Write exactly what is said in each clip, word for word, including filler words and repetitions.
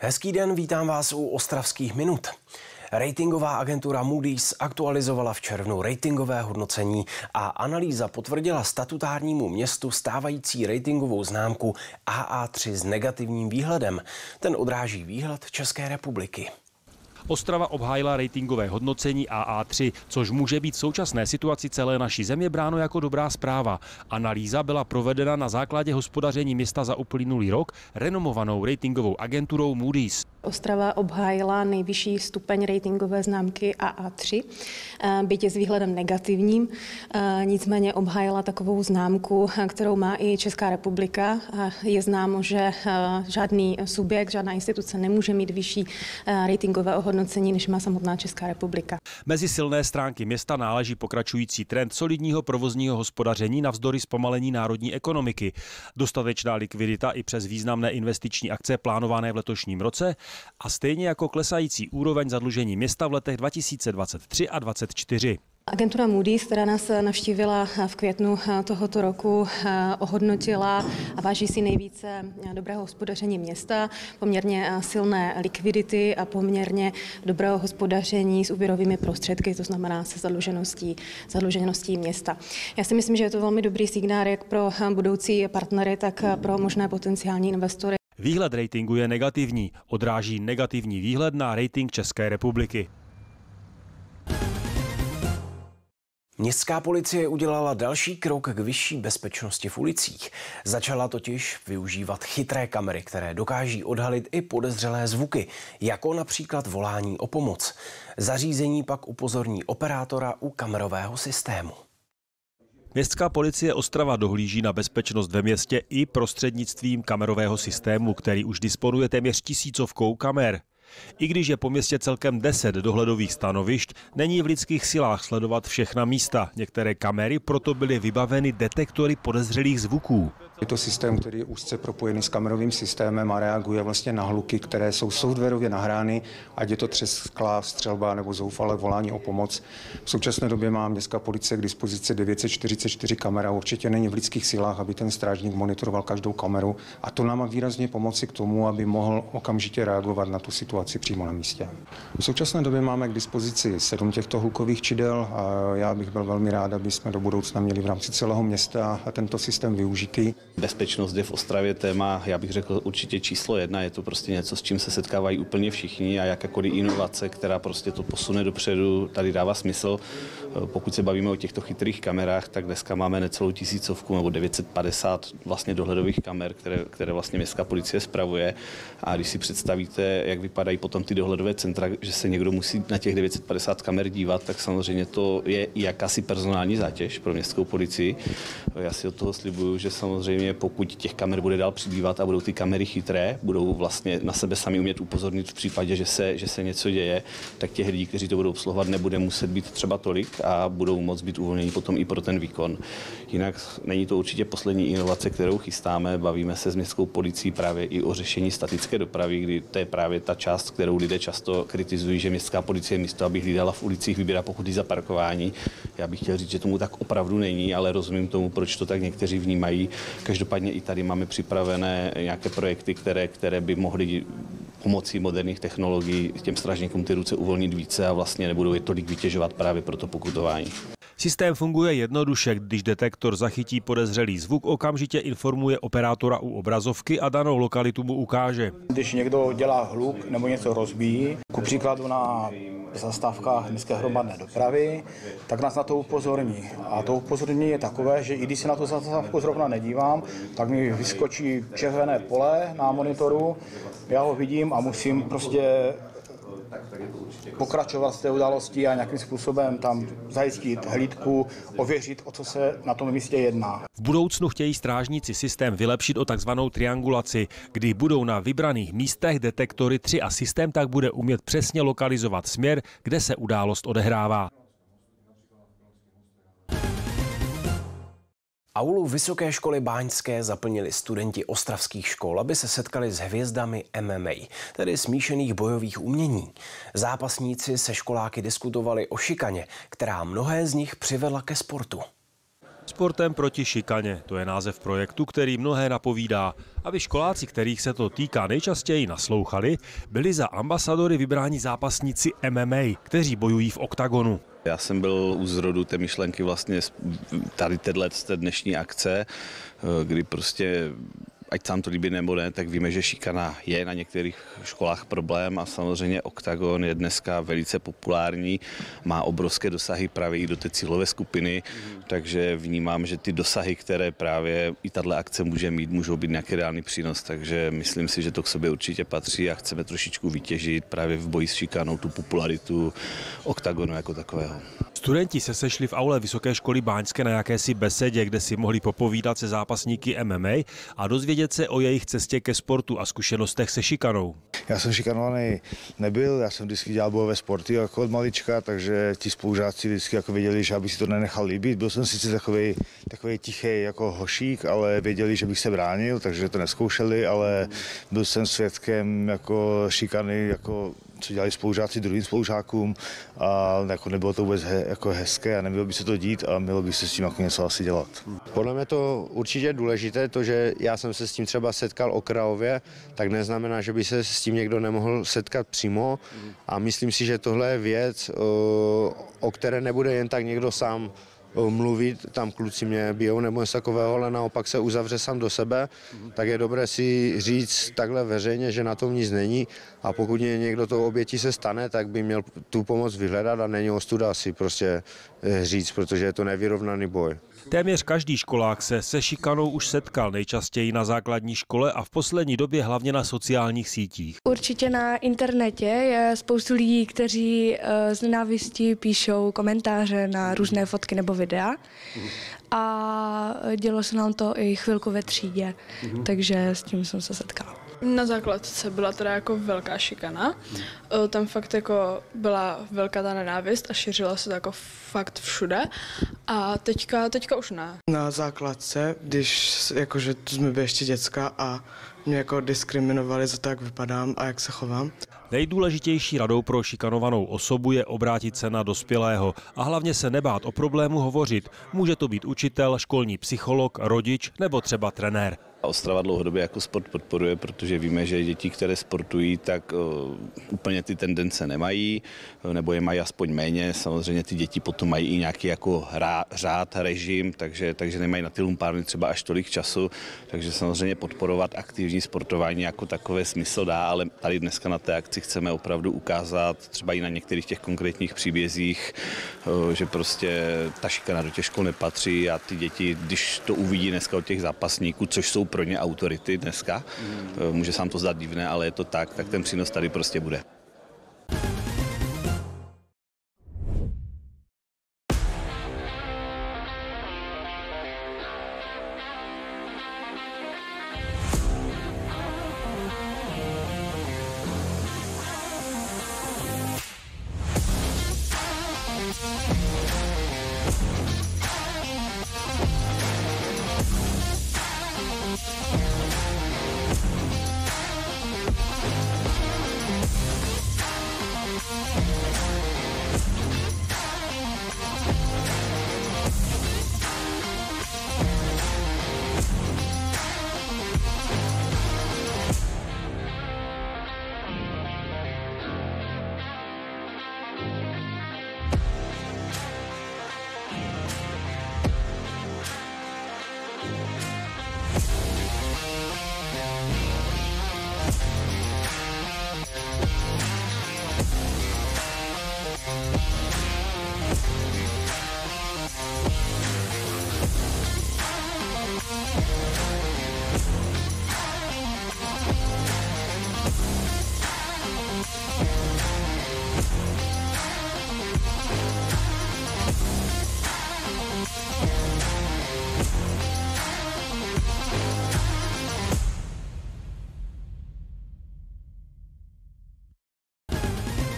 Hezký den, vítám vás u Ostravských minut. Ratingová agentura Moody's aktualizovala v červnu ratingové hodnocení a analýza potvrdila statutárnímu městu stávající ratingovou známku A A tři s negativním výhledem. Ten odráží výhled České republiky. Ostrava obhájila ratingové hodnocení A A tři, což může být v současné situaci celé naší země bráno jako dobrá zpráva. Analýza byla provedena na základě hospodaření města za uplynulý rok renomovanou ratingovou agenturou Moody's. Ostrava obhájila nejvyšší stupeň ratingové známky A A tři, byť je s výhledem negativním, nicméně obhájila takovou známku, kterou má i Česká republika. Je známo, že žádný subjekt, žádná instituce nemůže mít vyšší ratingové ohodnocení, než má samotná Česká republika. Mezi silné stránky města náleží pokračující trend solidního provozního hospodaření navzdory zpomalení národní ekonomiky, dostatečná likvidita i přes významné investiční akce plánované v letošním roce a stejně jako klesající úroveň zadlužení města v letech dva tisíce dvacet tři a dvacet čtyři. Agentura Moody's, která nás navštívila v květnu tohoto roku, ohodnotila a váží si nejvíce dobrého hospodaření města, poměrně silné likvidity a poměrně dobrého hospodaření s úvěrovými prostředky, to znamená se zadlužeností, zadlužeností města. Já si myslím, že je to velmi dobrý signál jak pro budoucí partnery, tak pro možné potenciální investory. Výhled ratingu je negativní, odráží negativní výhled na rating České republiky. Městská policie udělala další krok k vyšší bezpečnosti v ulicích. Začala totiž využívat chytré kamery, které dokáží odhalit i podezřelé zvuky, jako například volání o pomoc. Zařízení pak upozorní operátora u kamerového systému. Městská policie Ostrava dohlíží na bezpečnost ve městě i prostřednictvím kamerového systému, který už disponuje téměř tisícovkou kamer. I když je po městě celkem deset dohledových stanovišť, není v lidských silách sledovat všechna místa. Některé kamery proto byly vybaveny detektory podezřelých zvuků. Je to systém, který je úzce propojený s kamerovým systémem a reaguje vlastně na hluky, které jsou softwarově nahrány, ať je to třesk skla, střelba nebo zoufalé volání o pomoc. V současné době má městská policie k dispozici devět set čtyřicet čtyři kamer a určitě není v lidských silách, aby ten strážník monitoroval každou kameru. A to nám má výrazně pomoci k tomu, aby mohl okamžitě reagovat na tu situaci přímo na místě. V současné době máme k dispozici sedm těchto hlukových čidel a já bych byl velmi rád, aby jsme do budoucna měli v rámci celého města tento systém využitý. Bezpečnost je v Ostravě téma, já bych řekl, určitě číslo jedna. Je to prostě něco, s čím se setkávají úplně všichni a jakákoliv inovace, která prostě to posune dopředu, tady dává smysl. Pokud se bavíme o těchto chytrých kamerách, tak dneska máme necelou tisícovku nebo devět set padesát vlastně dohledových kamer, které, které vlastně městská policie spravuje. A když si představíte, jak vypadají potom ty dohledové centra, že se někdo musí na těch devět set padesát kamer dívat, tak samozřejmě to je jakási personální zátěž pro městskou policii. Já si od toho slibuju, že samozřejmě pokud těch kamer bude dál přibývat a budou ty kamery chytré, budou vlastně na sebe sami umět upozornit v případě, že se, že se něco děje, tak těch lidí, kteří to budou obsluhovat, nebude muset být třeba tolik a budou moct být uvolněni potom i pro ten výkon. Jinak není to určitě poslední inovace, kterou chystáme. Bavíme se s městskou policií právě i o řešení statické dopravy, kdy to je právě ta část, kterou lidé často kritizují, že městská policie místo, aby hlídala v ulicích, vybírá pokuty za parkování. Já bych chtěl říct, že tomu tak opravdu není, ale rozumím tomu, proč to tak někteří vnímají. Každopádně i tady máme připravené nějaké projekty, které, které by mohly pomocí moderních technologií těm strážníkům ty ruce uvolnit více a vlastně nebudou je tolik vytěžovat právě pro to pokutování. Systém funguje jednoduše, když detektor zachytí podezřelý zvuk, okamžitě informuje operátora u obrazovky a danou lokalitu mu ukáže. Když někdo dělá hluk nebo něco rozbíjí, ku příkladu na zastávkách městské hromadné dopravy, tak nás na to upozorní. A to upozornění je takové, že i když se na tu zastávku zrovna nedívám, tak mi vyskočí červené pole na monitoru, já ho vidím a musím prostě pokračovat z té události a nějakým způsobem tam zajistit hlídku, ověřit, o co se na tom místě jedná. V budoucnu chtějí strážníci systém vylepšit o takzvanou triangulaci, kdy budou na vybraných místech detektory tři a systém tak bude umět přesně lokalizovat směr, kde se událost odehrává. Aulu Vysoké školy báňské zaplnili studenti ostravských škol, aby se setkali s hvězdami M M A, tedy smíšených bojových umění. Zápasníci se školáky diskutovali o šikaně, která mnohé z nich přivedla ke sportu. Sportem proti šikaně, to je název projektu, který mnohé napovídá. Aby školáci, kterých se to týká nejčastěji naslouchali, byli za ambasadory vybráni zápasníci M M A, kteří bojují v oktagonu. Já jsem byl u zrodu té myšlenky vlastně tady téhle té dnešní akce, kdy prostě, ať se nám to líbí nebo ne, tak víme, že šikana je na některých školách problém a samozřejmě oktagon je dneska velice populární, má obrovské dosahy právě i do té cílové skupiny, mm. takže vnímám, že ty dosahy, které právě i tato akce může mít, můžou být nějaký reálný přínos, takže myslím si, že to k sobě určitě patří a chceme trošičku vytěžit právě v boji s šikanou tu popularitu oktagonu jako takového. Studenti se sešli v aule Vysoké školy báňské na jakési besedě, kde si mohli popovídat se zápasníky M M A a dozvědět se o jejich cestě ke sportu a zkušenostech se šikanou. Já jsem šikanovaný nebyl, já jsem vždycky dělal bojové sporty jako od malička, takže ti spolužáci vždycky jako věděli, že aby si to nenechal líbit. Byl jsem sice takový, takový tichý jako hošík, ale věděli, že bych se bránil, takže to nezkoušeli, ale byl jsem svědkem jako šikany, jako co dělali spolužáci druhým spolužákům a jako nebylo to vůbec he, jako hezké a nemělo by se to dít a mělo by se s tím jako něco asi dělat. Podle mě to určitě důležité, to, že já jsem se s tím třeba setkal okrajově, tak neznamená, že by se s tím někdo nemohl setkat přímo a myslím si, že tohle je věc, o které nebude jen tak někdo sám mluvit, tam kluci mě bijou nebo něco takového, ale naopak se uzavře sám do sebe, tak je dobré si říct takhle veřejně, že na tom nic není a pokud někdo to obětí se stane, tak by měl tu pomoc vyhledat a není ostuda si prostě říct, protože je to nevyrovnaný boj. Téměř každý školák se se šikanou už setkal, nejčastěji na základní škole a v poslední době hlavně na sociálních sítích. Určitě na internetě je spoustu lidí, kteří z nenávistí píšou komentáře na různé fotky nebo videa. A dělo se nám to i chvilku ve třídě, mm-hmm. takže s tím jsem se setkala. Na základce byla teda jako velká šikana, tam fakt jako byla velká ta nenávist a šířila se to jako fakt všude a teďka, teďka už ne. Na základce, když jakože jsme byli ještě děcka a mě jako diskriminovali za to, jak vypadám a jak se chovám. Nejdůležitější radou pro šikanovanou osobu je obrátit se na dospělého a hlavně se nebát o problému hovořit. Může to být učitel, školní psycholog, rodič nebo třeba trenér. Ostrava dlouhodobě jako sport podporuje, protože víme, že děti, které sportují, tak uh, úplně ty tendence nemají, nebo je mají aspoň méně. Samozřejmě ty děti potom mají i nějaký jako rá, řád, režim, takže, takže nemají na ty lumpárny třeba až tolik času. Takže samozřejmě podporovat aktivní sportování jako takové smysl dá, ale tady dneska na té akci chceme opravdu ukázat třeba i na některých těch konkrétních příbězích, uh, že prostě ta šikana do těch škol nepatří a ty děti, když to uvidí dneska od těch zápasníků, což jsou pro ně autority dneska. Mm. Může se vám to zdát divné, ale je to tak, tak ten přínos tady prostě bude.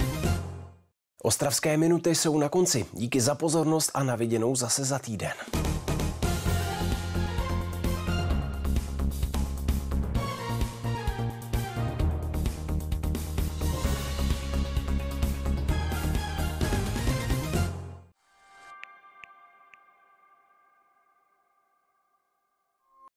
Ostravské minuty jsou na konci. Díky za pozornost a na viděnou zase za týden.